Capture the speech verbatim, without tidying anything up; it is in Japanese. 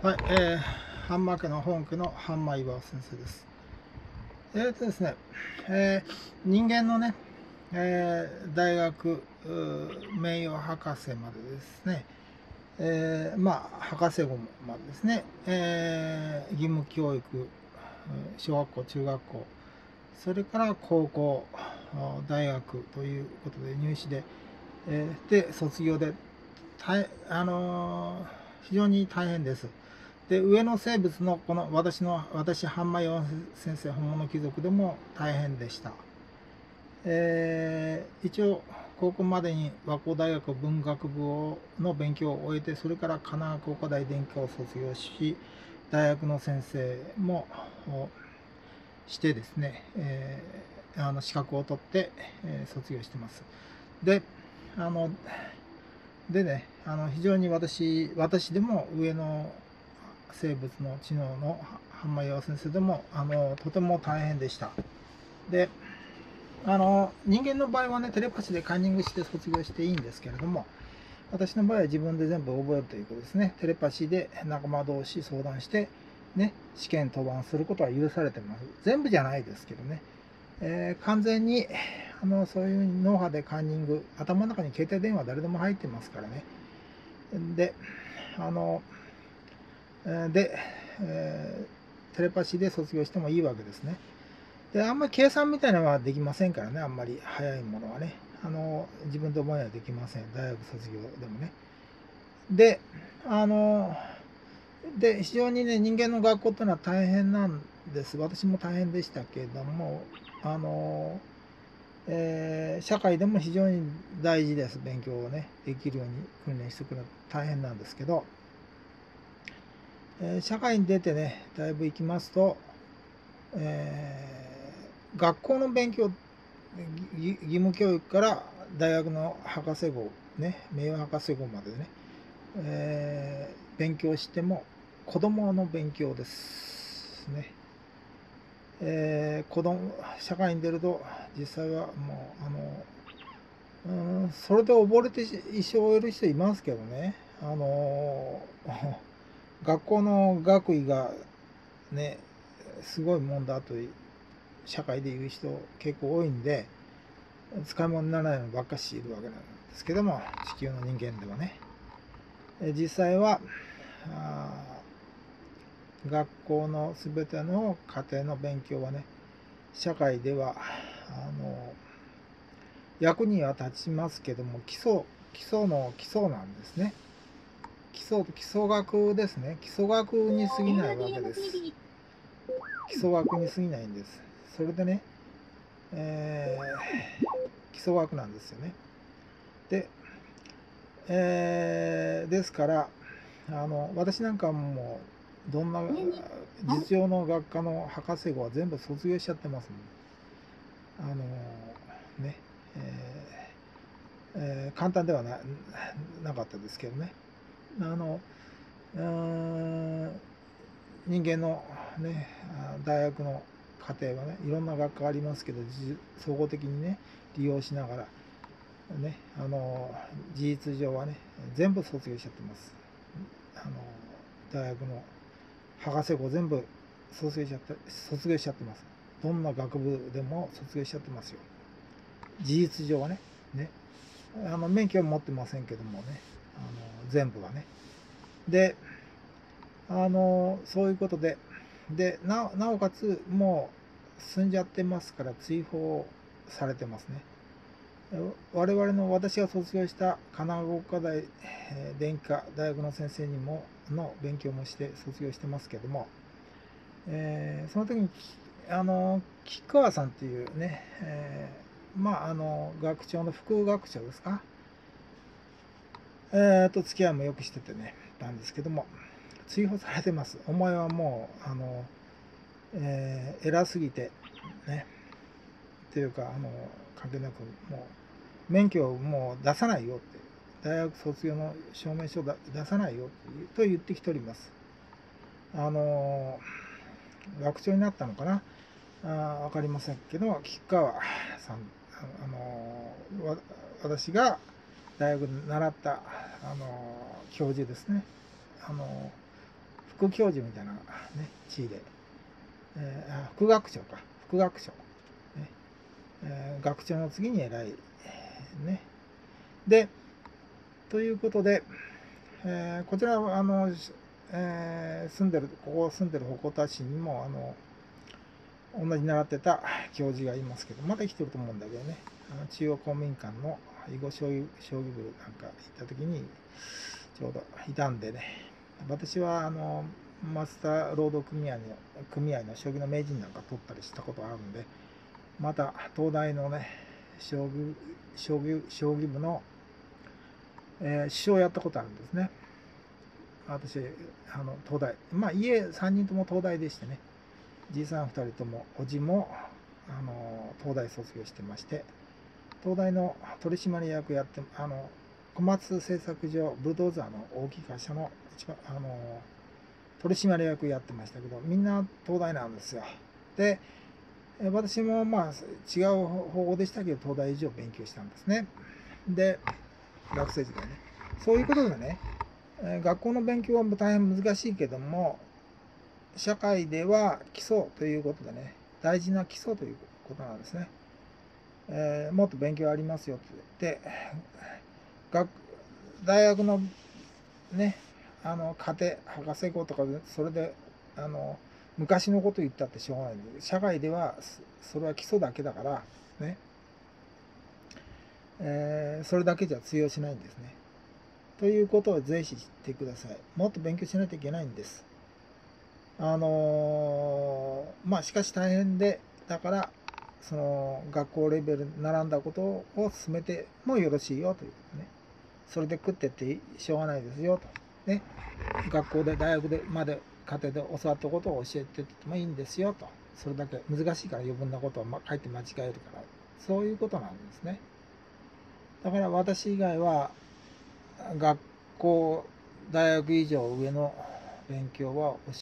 はい、えー、ハンマー家の本家のハンマー岩尾先生です。えーとですね、えー、人間のね、えー、大学名誉博士までですね、えー、まあ博士号までですね、えー、義務教育、小学校、中学校、それから高校、大学ということで入試で、えー、で卒業で、大あのー、非常に大変です。で上の生物のこの私の私ハンマヨン先生本物貴族でも大変でした。えー、一応高校までに和光大学文学部の勉強を終えて、それから神奈川工科大電気を卒業し、大学の先生もしてですね、えー、あの資格を取って、えー、卒業してます。であのでね、あの非常に私私でも上の生物の知能の浜岩先生でもあのとても大変でした。であの人間の場合はね、テレパシーでカンニングして卒業していいんですけれども、私の場合は自分で全部覚えるということですね。テレパシーで仲間同士相談して、ね、試験登板することは許されてます。全部じゃないですけどね、えー、完全にあのそういう脳波でカンニング、頭の中に携帯電話誰でも入ってますからね。であので、えー、テレパシーで卒業してもいいわけですね。であんまり計算みたいなのはできませんからね、あんまり早いものはね、あの自分で思いはできません、大学卒業でもね。であので非常にね、人間の学校っていうのは大変なんです。私も大変でしたけれども、あの、えー、社会でも非常に大事です。勉強をねできるように訓練しておくのは大変なんですけど、えー、社会に出てねだいぶ行きますと、えー、学校の勉強、義務教育から大学の博士号ね、名誉博士号までね、えー、勉強しても子供の勉強ですね。えー、子供社会に出ると実際はもうあのうんそれで溺れて一生を終える人いますけどね、あの学校の学位がねすごいもんだと社会で言う人結構多いんで、使い物にならないのばっかしいるわけなんですけども、地球の人間ではね、実際は学校の全ての家庭の勉強はね、社会ではあの役には立ちますけども、基礎基礎の基礎なんですね。基礎基礎学ですね。基礎学に過ぎないわけです。基礎学に過ぎないんです。それでね、えー、基礎学なんですよね。で、えー、ですからあの私なんかもどんな実用の学科の博士号は全部卒業しちゃってますね。あのね、えーえー、簡単では な, なかったですけどね。あの人間のね大学の課程はね、いろんな学科ありますけど、総合的にね利用しながらね、あの事実上はね全部卒業しちゃってます。あの大学の博士号全部卒業しちゃって卒業しちゃってます。どんな学部でも卒業しちゃってますよ、事実上はね。ね、あの免許は持ってませんけどもね、あの全部はね。であのそういうことでで な, なおかつもう進んじゃってますから追放されてますね。我々の私が卒業した神奈川工科大電気科大学の先生にもの勉強もして卒業してますけども、えー、その時にあの吉川さんっていうね、えー、まああの学長の副学長ですか、えー、と付き合いもよくしててねたんですけども、追放されてます。お前はもうあの、えー、偉すぎてねっていうか、あの関係なくもう免許をもう出さないよって、大学卒業の証明書を出さないよと言ってきております。あの学長になったのかな、あ分かりませんけど、吉川さん、あの私が大学で習ったあの教授ですね、あの副教授みたいな、ね、地位で、えー、副学長か、副学長、ねえー、学長の次に偉い、ね。で、ということで、えー、こちらはあの、えー、住んでる、ここ住んでる鉾田市にも、あの、同じ習ってた教授がいますけど、まだ生きてると思うんだけどね、あの中央公民館の囲碁将棋将棋部なんか行った時にちょうどいたんでね、私はあのマスター労働組合の組合の将棋の名人なんか取ったりしたことあるんで、また東大のね将棋将棋将棋部の、えー、師匠をやったことあるんですね。私あの東大、まあ家さんにんとも東大でしてね、じいさんふたりともおじもあの東大卒業してまして、東大の取締役やって、あの小松製作所ブルドーザーの大きい会社の一番あの取締役やってましたけど、みんな東大なんですよ。で私もまあ違う方法でしたけど東大以上勉強したんですね。で学生時代ね、そういうことでね、学校の勉強は大変難しいけども、社会では基礎ということでね、大事な基礎ということなんですね。えー、もっと勉強ありますよって言って、学大学のね、あの家庭博士号とかでそれであの昔のこと言ったってしょうがないんで、社会ではそれは基礎だけだからね、えー、それだけじゃ通用しないんですね。ということをぜひ知ってください。もっと勉強しないといけないんです。あのー、まあしかし大変で、だからその学校レベル並んだことを進めてもよろしいよということね。それで食ってってしょうがないですよと。ね。学校で大学でまで家庭で教わったことを教えてってもいいんですよと。それだけ難しいから余分なことを書いて間違えるから、そういうことなんですね。だから私以外は学校大学以上上の勉強は教